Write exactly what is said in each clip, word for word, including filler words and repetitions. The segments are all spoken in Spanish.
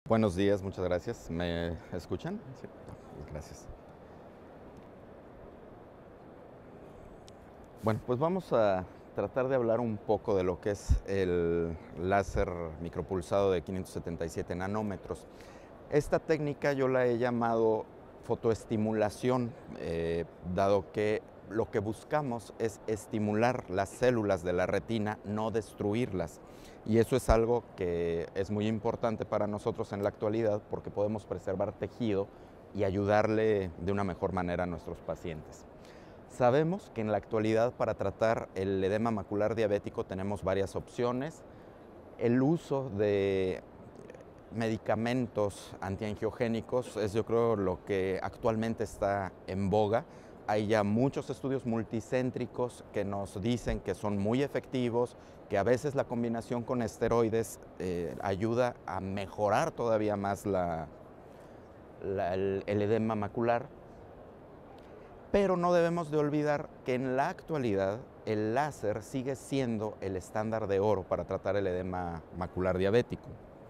Buenos días, muchas gracias. ¿Me escuchan? Sí. Gracias. Bueno, pues vamos a tratar de hablar un poco de lo que es el láser micropulsado de quinientos setenta y siete nanómetros. Esta técnica yo la he llamado fotoestimulación, eh, dado que lo que buscamos es estimular las células de la retina, no destruirlas. Y eso es algo que es muy importante para nosotros en la actualidad porque podemos preservar tejido y ayudarle de una mejor manera a nuestros pacientes. Sabemos que en la actualidad para tratar el edema macular diabético tenemos varias opciones. El uso de medicamentos antiangiogénicos es, yo creo, lo que actualmente está en boga. Hay ya muchos estudios multicéntricos que nos dicen que son muy efectivos, que a veces la combinación con esteroides eh, ayuda a mejorar todavía más la, la, el, el edema macular. Pero no debemos de olvidar que en la actualidad el láser sigue siendo el estándar de oro para tratar el edema macular diabético.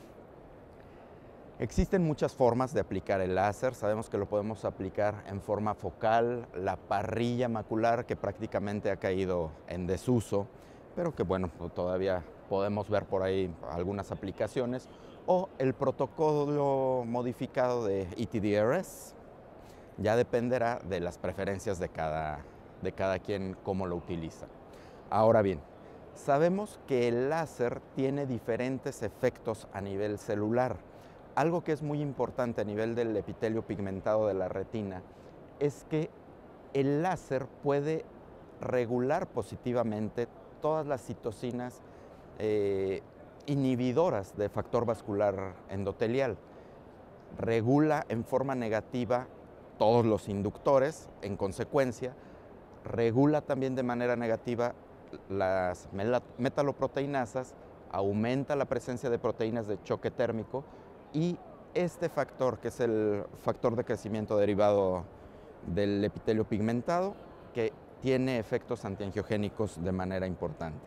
Existen muchas formas de aplicar el láser. Sabemos que lo podemos aplicar en forma focal, la parrilla macular, que prácticamente ha caído en desuso, pero que bueno, todavía podemos ver por ahí algunas aplicaciones, o el protocolo modificado de E T D R S. Ya dependerá de las preferencias de cada, de cada quien cómo lo utiliza. Ahora bien, sabemos que el láser tiene diferentes efectos a nivel celular. Algo que es muy importante a nivel del epitelio pigmentado de la retina es que el láser puede regular positivamente todas las citocinas eh, inhibidoras de factor vascular endotelial. Regula en forma negativa todos los inductores, en consecuencia, regula también de manera negativa las metaloproteinasas, aumenta la presencia de proteínas de choque térmico y este factor, que es el factor de crecimiento derivado del epitelio pigmentado, que tiene efectos antiangiogénicos de manera importante.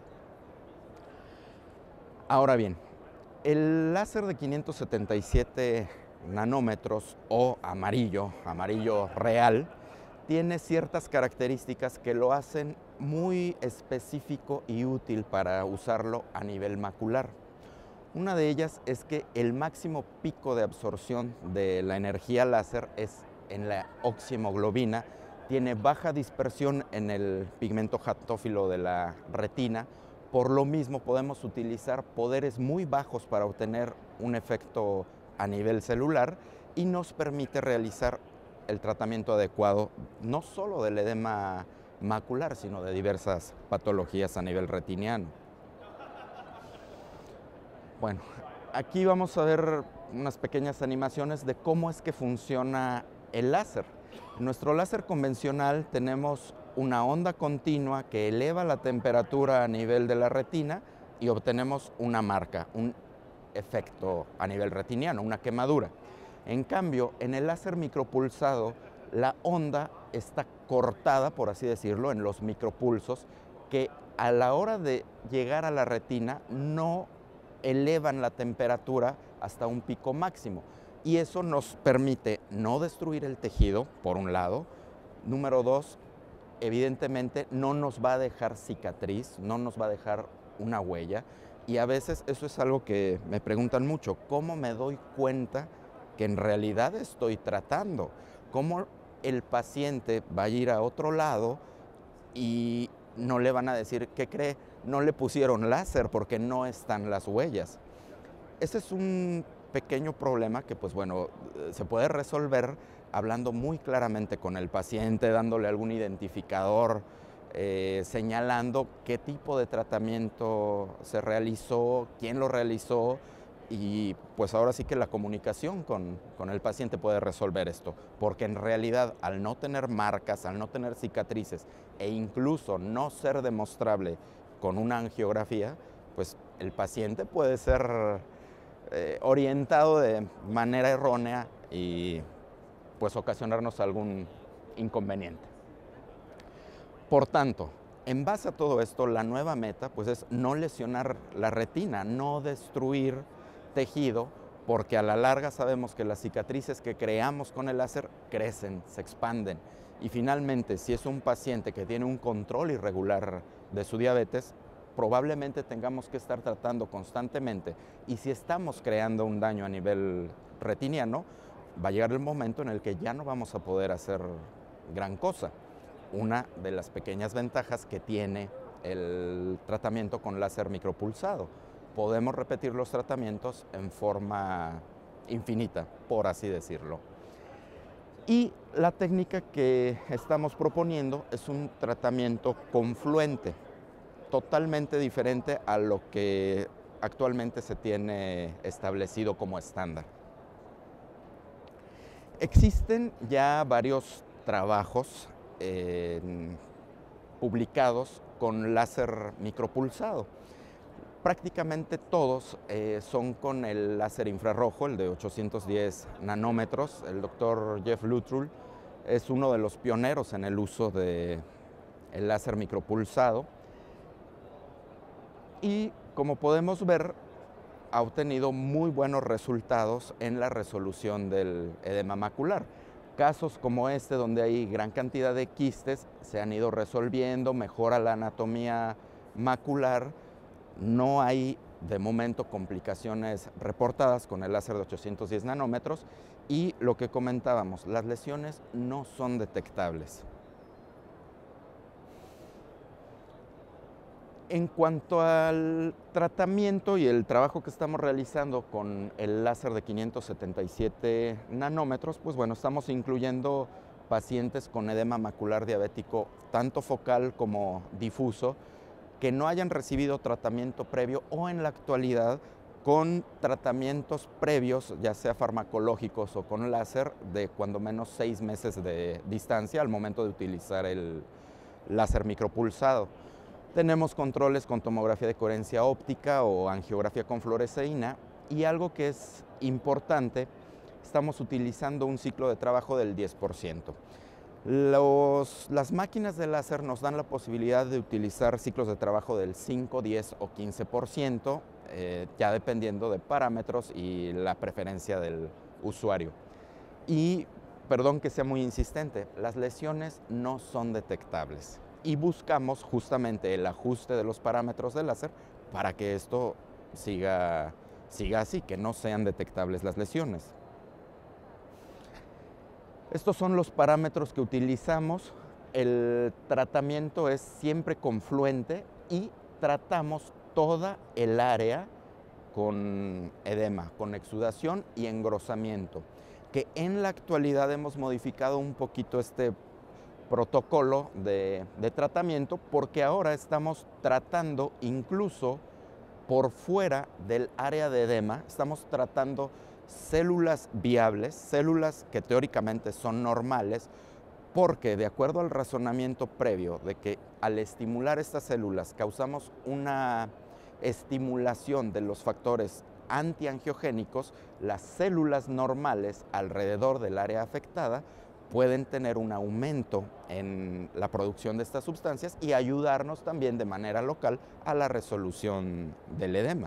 Ahora bien, el láser de quinientos setenta y siete nanómetros o amarillo, amarillo real, tiene ciertas características que lo hacen muy específico y útil para usarlo a nivel macular. Una de ellas es que el máximo pico de absorción de la energía láser es en la oxihemoglobina, tiene baja dispersión en el pigmento xantófilo de la retina, por lo mismo podemos utilizar poderes muy bajos para obtener un efecto a nivel celular y nos permite realizar el tratamiento adecuado no solo del edema macular, sino de diversas patologías a nivel retiniano. Bueno, aquí vamos a ver unas pequeñas animaciones de cómo es que funciona el láser. En nuestro láser convencional tenemos una onda continua que eleva la temperatura a nivel de la retina y obtenemos una marca, un efecto a nivel retiniano, una quemadura. En cambio, en el láser micropulsado, la onda está cortada, por así decirlo, en los micropulsos, que a la hora de llegar a la retina no elevan la temperatura hasta un pico máximo. Y eso nos permite no destruir el tejido, por un lado. Número dos, evidentemente no nos va a dejar cicatriz, no nos va a dejar una huella. Y a veces eso es algo que me preguntan mucho, ¿cómo me doy cuenta que en realidad estoy tratando? ¿Cómo el paciente va a ir a otro lado y no le van a decir, ¿qué cree? No le pusieron láser porque no están las huellas? Ese es un pequeño problema que, pues bueno, se puede resolver hablando muy claramente con el paciente, dándole algún identificador, eh, señalando qué tipo de tratamiento se realizó, quién lo realizó, y pues ahora sí que la comunicación con, con el paciente puede resolver esto, porque en realidad al no tener marcas, al no tener cicatrices e incluso no ser demostrable con una angiografía, pues el paciente puede ser eh, orientado de manera errónea y pues ocasionarnos algún inconveniente. Por tanto, en base a todo esto, la nueva meta pues es no lesionar la retina, no destruir tejido, porque a la larga sabemos que las cicatrices que creamos con el láser crecen, se expanden. Y finalmente, si es un paciente que tiene un control irregular de su diabetes, probablemente tengamos que estar tratando constantemente. Y si estamos creando un daño a nivel retiniano, va a llegar el momento en el que ya no vamos a poder hacer gran cosa. Una de las pequeñas ventajas que tiene el tratamiento con láser micropulsado. Podemos repetir los tratamientos en forma infinita, por así decirlo. Y la técnica que estamos proponiendo es un tratamiento confluente, totalmente diferente a lo que actualmente se tiene establecido como estándar. Existen ya varios trabajos eh, publicados con láser micropulsado. Prácticamente todos eh, son con el láser infrarrojo, el de ochocientos diez nanómetros. El doctor Jeff Luttrell es uno de los pioneros en el uso del láser micropulsado. Y como podemos ver, ha obtenido muy buenos resultados en la resolución del edema macular. Casos como este, donde hay gran cantidad de quistes, se han ido resolviendo, mejora la anatomía macular. No hay de momento complicaciones reportadas con el láser de ochocientos diez nanómetros y lo que comentábamos, las lesiones no son detectables. En cuanto al tratamiento y el trabajo que estamos realizando con el láser de quinientos setenta y siete nanómetros, pues bueno, estamos incluyendo pacientes con edema macular diabético, tanto focal como difuso, que no hayan recibido tratamiento previo o en la actualidad con tratamientos previos, ya sea farmacológicos o con láser, de cuando menos seis meses de distancia al momento de utilizar el láser micropulsado. Tenemos controles con tomografía de coherencia óptica o angiografía con fluoresceína y algo que es importante, estamos utilizando un ciclo de trabajo del diez por ciento. Los, las máquinas de láser nos dan la posibilidad de utilizar ciclos de trabajo del cinco, diez o quince por ciento, eh, ya dependiendo de parámetros y la preferencia del usuario. Y, perdón que sea muy insistente, las lesiones no son detectables y buscamos justamente el ajuste de los parámetros del láser para que esto siga, siga así, que no sean detectables las lesiones. Estos son los parámetros que utilizamos. El tratamiento es siempre confluente y tratamos toda el área con edema, con exudación y engrosamiento, que en la actualidad hemos modificado un poquito este protocolo de, de tratamiento porque ahora estamos tratando incluso por fuera del área de edema, estamos tratando células viables, células que teóricamente son normales, porque de acuerdo al razonamiento previo de que al estimular estas células causamos una estimulación de los factores antiangiogénicos, las células normales alrededor del área afectada pueden tener un aumento en la producción de estas sustancias y ayudarnos también de manera local a la resolución del edema.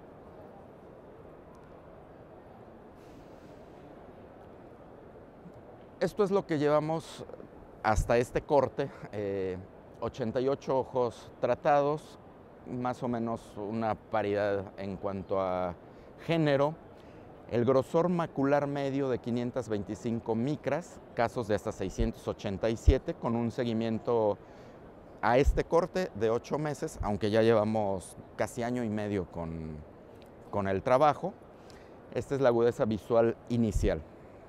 Esto es lo que llevamos hasta este corte, eh, ochenta y ocho ojos tratados, más o menos una paridad en cuanto a género. El grosor macular medio de quinientas veinticinco micras, casos de hasta seiscientos ochenta y siete, con un seguimiento a este corte de ocho meses, aunque ya llevamos casi año y medio con, con el trabajo. Esta es la agudeza visual inicial.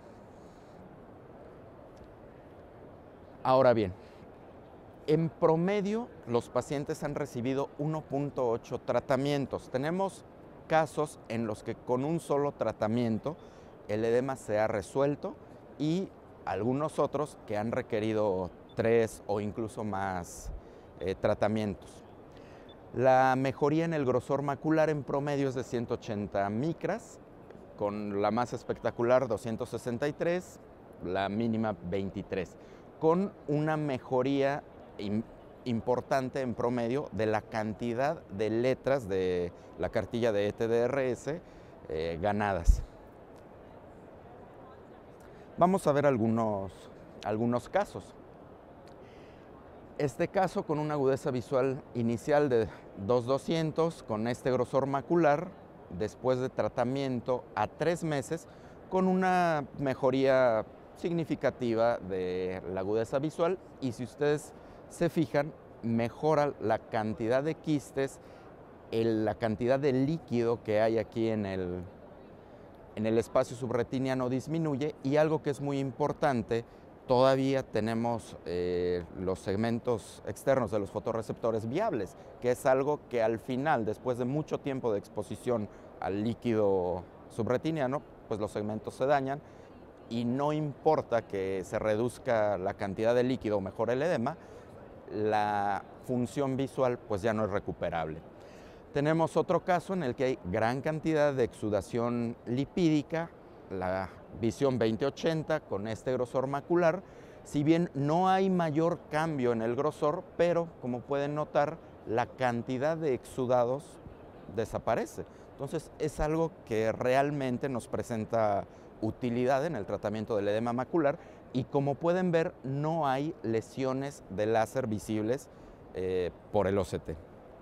Ahora bien, en promedio los pacientes han recibido uno punto ocho tratamientos. Tenemos casos en los que con un solo tratamiento el edema se ha resuelto y algunos otros que han requerido tres o incluso más eh, tratamientos. La mejoría en el grosor macular en promedio es de ciento ochenta micras, con la más espectacular doscientos sesenta y tres, la mínima veintitrés, con una mejoría importante en promedio de la cantidad de letras de la cartilla de E T D R S eh, ganadas. Vamos a ver algunos, algunos casos. Este caso con una agudeza visual inicial de dos mil doscientos, con este grosor macular, después de tratamiento a tres meses, con una mejoría significativa de la agudeza visual, y si ustedes se fijan, mejora la cantidad de quistes, el, la cantidad de líquido que hay aquí en el, en el espacio subretiniano disminuye, y algo que es muy importante, todavía tenemos eh, los segmentos externos de los fotorreceptores viables, que es algo que al final, después de mucho tiempo de exposición al líquido subretiniano, pues los segmentos se dañan, y no importa que se reduzca la cantidad de líquido o mejore el edema, la función visual pues ya no es recuperable. Tenemos otro caso en el que hay gran cantidad de exudación lipídica, la visión veinte ochenta con este grosor macular. Si bien no hay mayor cambio en el grosor, pero como pueden notar, la cantidad de exudados desaparece. Entonces es algo que realmente nos presenta utilidad en el tratamiento del edema macular, y como pueden ver, no hay lesiones de láser visibles eh, por el O C T.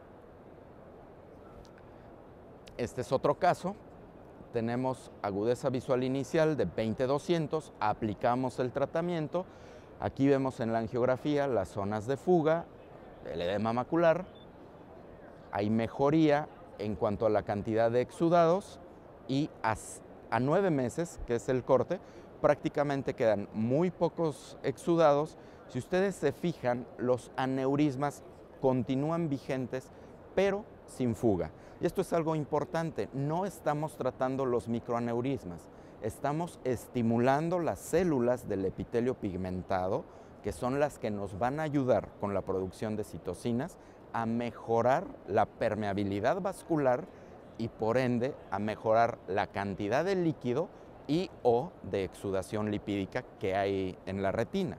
Este es otro caso. Tenemos agudeza visual inicial de veinte doscientos, aplicamos el tratamiento. Aquí vemos en la angiografía las zonas de fuga, el edema macular. Hay mejoría en cuanto a la cantidad de exudados, y a, a nueve meses, que es el corte, prácticamente quedan muy pocos exudados. Si ustedes se fijan, los aneurismas continúan vigentes, pero sin fuga. Y esto es algo importante, no estamos tratando los microaneurismas, estamos estimulando las células del epitelio pigmentado, que son las que nos van a ayudar con la producción de citocinas a mejorar la permeabilidad vascular y por ende a mejorar la cantidad de líquido y o de exudación lipídica que hay en la retina.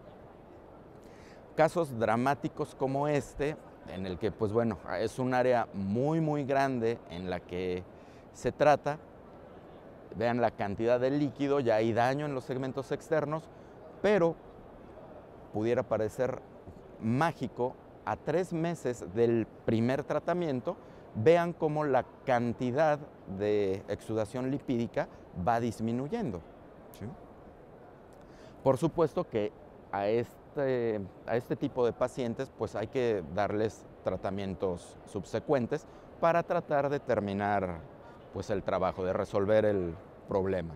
Casos dramáticos como este, en el que pues bueno, es un área muy muy grande en la que se trata. Vean la cantidad de líquido, ya hay daño en los segmentos externos, pero pudiera parecer mágico, a tres meses del primer tratamiento, vean cómo la cantidad de exudación lipídica va disminuyendo, ¿sí? Por supuesto que a este, a este tipo de pacientes pues hay que darles tratamientos subsecuentes para tratar de terminar pues el trabajo, de resolver el problema.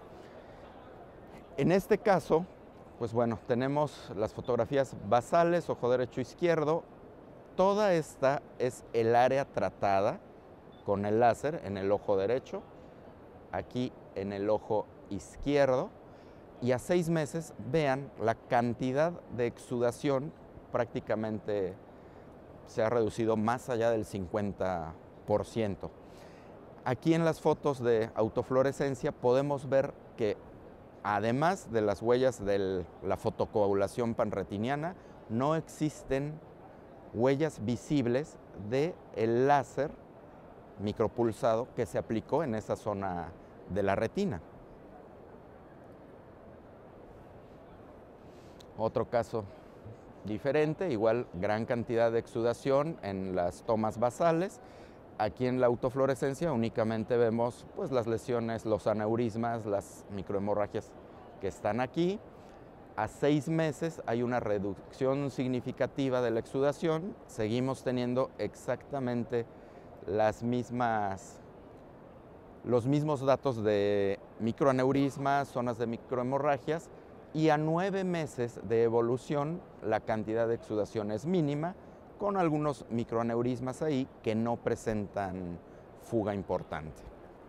En este caso, pues bueno, tenemos las fotografías basales, ojo derecho, izquierdo. Toda esta es el área tratada con el láser en el ojo derecho, aquí en el ojo izquierdo, y a seis meses vean la cantidad de exudación prácticamente se ha reducido más allá del cincuenta por ciento. Aquí en las fotos de autofluorescencia podemos ver que además de las huellas de la fotocoagulación panretiniana, no existen huellas visibles del láser micropulsado que se aplicó en esa zona de la retina. Otro caso diferente, igual gran cantidad de exudación en las tomas basales. Aquí en la autofluorescencia únicamente vemos pues, las lesiones, los aneurismas, las microhemorragias que están aquí. A seis meses hay una reducción significativa de la exudación. Seguimos teniendo exactamente las mismas, los mismos datos de microaneurismas, zonas de microhemorragias, y a nueve meses de evolución la cantidad de exudación es mínima, con algunos microaneurismas ahí que no presentan fuga importante.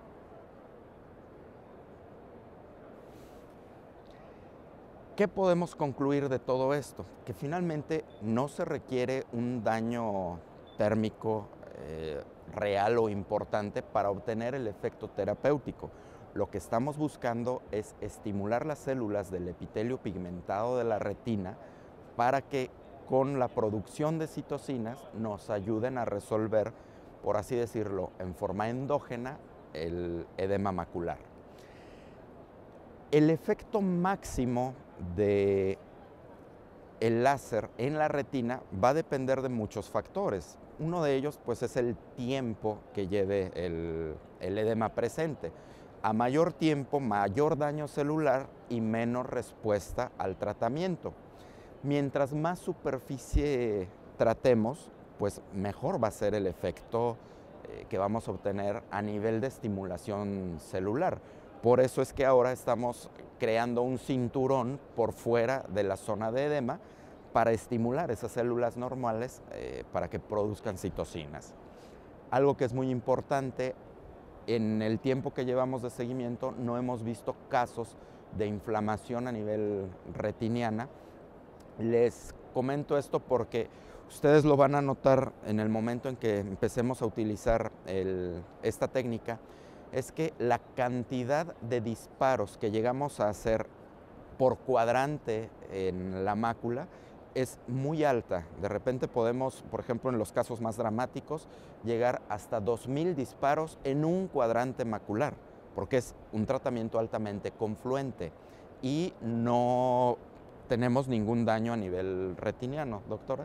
¿Qué podemos concluir de todo esto? Que finalmente no se requiere un daño térmico eh, real o importante para obtener el efecto terapéutico. Lo que estamos buscando es estimular las células del epitelio pigmentado de la retina para que con la producción de citocinas nos ayuden a resolver, por así decirlo, en forma endógena, el edema macular. El efecto máximo de el láser en la retina va a depender de muchos factores. Uno de ellos pues, es el tiempo que lleve el, el edema presente. A mayor tiempo, mayor daño celular y menos respuesta al tratamiento. Mientras más superficie tratemos, pues mejor va a ser el efecto eh, que vamos a obtener a nivel de estimulación celular. Por eso es que ahora estamos creando un cinturón por fuera de la zona de edema para estimular esas células normales eh, para que produzcan citocinas. Algo que es muy importante, en el tiempo que llevamos de seguimiento no hemos visto casos de inflamación a nivel retiniana. Les comento esto porque ustedes lo van a notar en el momento en que empecemos a utilizar el, esta técnica, es que la cantidad de disparos que llegamos a hacer por cuadrante en la mácula es muy alta. De repente podemos, por ejemplo, en los casos más dramáticos, llegar hasta dos mil disparos en un cuadrante macular, porque es un tratamiento altamente confluente y no tenemos ningún daño a nivel retiniano, doctora.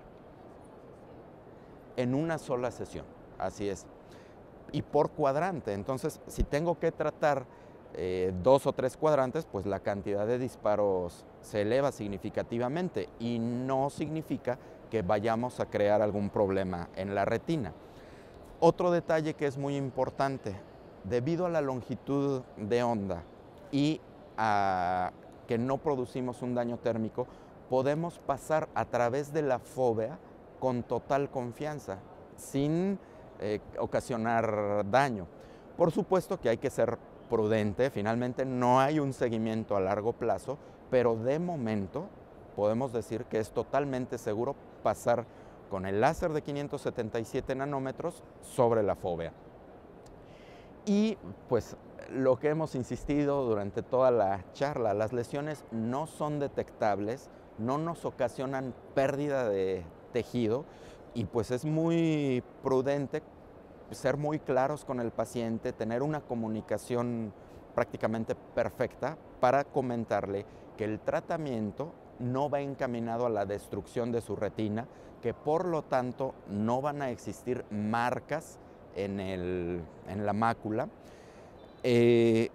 En una sola sesión, así es. Y por cuadrante. Entonces, si tengo que tratar eh, dos o tres cuadrantes, pues la cantidad de disparos se eleva significativamente y no significa que vayamos a crear algún problema en la retina. Otro detalle que es muy importante, debido a la longitud de onda y a que no producimos un daño térmico, podemos pasar a través de la fóvea con total confianza, sin Eh, ocasionar daño. Por supuesto que hay que ser prudente, finalmente no hay un seguimiento a largo plazo, pero de momento podemos decir que es totalmente seguro pasar con el láser de quinientos setenta y siete nanómetros sobre la fóvea. Y pues lo que hemos insistido durante toda la charla, las lesiones no son detectables, no nos ocasionan pérdida de tejido y pues es muy prudente ser muy claros con el paciente, tener una comunicación prácticamente perfecta para comentarle que el tratamiento no va encaminado a la destrucción de su retina, que por lo tanto no van a existir marcas en, el, en la mácula. Eh,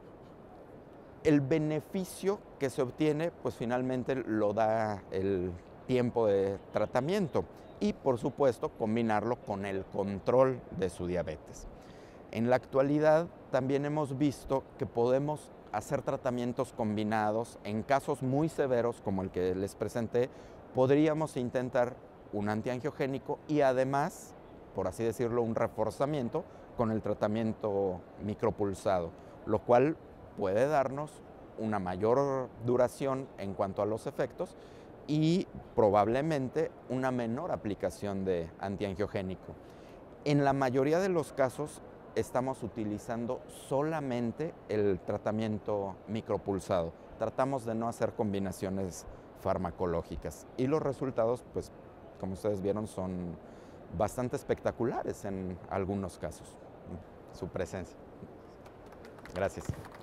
el beneficio que se obtiene, pues finalmente lo da el tiempo de tratamiento y por supuesto combinarlo con el control de su diabetes. En la actualidad también hemos visto que podemos hacer tratamientos combinados. En casos muy severos como el que les presenté, podríamos intentar un antiangiogénico y además, por así decirlo, un reforzamiento con el tratamiento micropulsado, lo cual puede darnos una mayor duración en cuanto a los efectos y probablemente una menor aplicación de antiangiogénico. En la mayoría de los casos estamos utilizando solamente el tratamiento micropulsado. Tratamos de no hacer combinaciones farmacológicas y los resultados, pues, como ustedes vieron, son bastante espectaculares en algunos casos. Su presencia. Gracias.